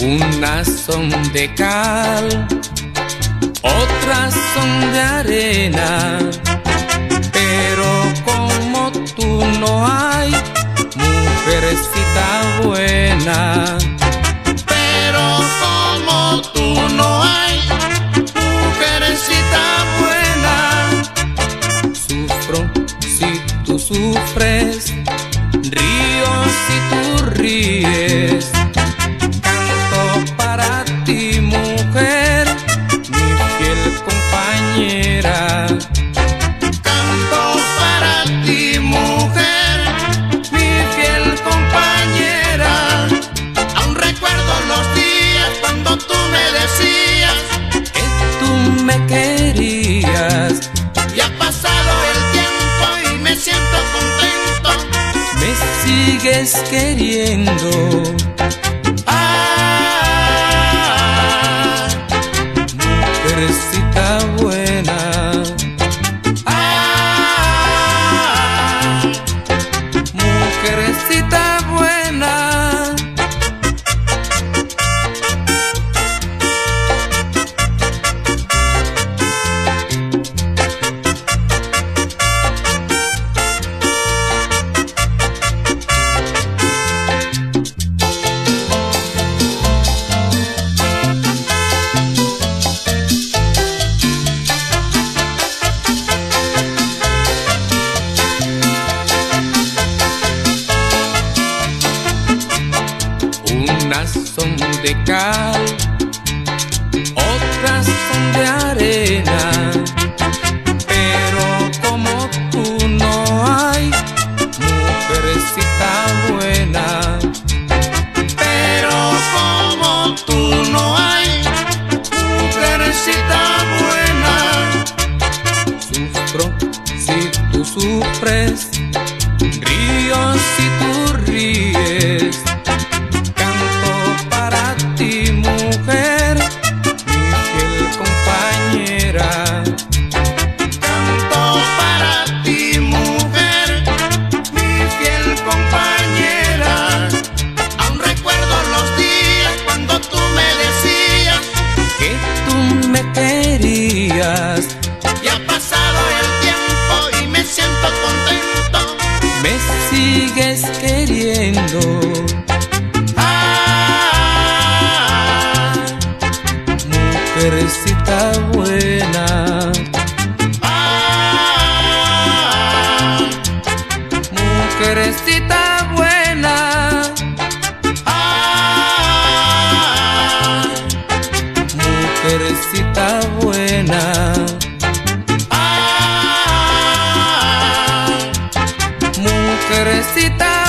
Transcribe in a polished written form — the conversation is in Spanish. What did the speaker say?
Unas son de cal, otras son de arena, pero como tú no hay mujercita buena. Pero como tú no hay mujercita buena. Sufro si tú sufres, río si tú ríes. Canto para ti, mujer, mi fiel compañera. Canto para ti, mujer, mi fiel compañera. Aún recuerdo los días cuando tú me decías que tú me querías. Y ha pasado el tiempo y me siento contento. Me sigues queriendo. Mujercita buena. Mujercita buena. Unas son de cal, otras son de arena, pero como tú no hay mujercita buena. Pero como tú no hay mujercita buena. Sufro si tú sufres, río si tú ríes. Mujer, mi fiel compañera. Canto para ti, mujer, mi fiel compañera. Aún recuerdo los días cuando tú me decías que tú me querías. Y ha pasado el tiempo y me siento contento. Me sigues queriendo. Mujercita buena. Mujercita buena. Mujercita buena. Mujercita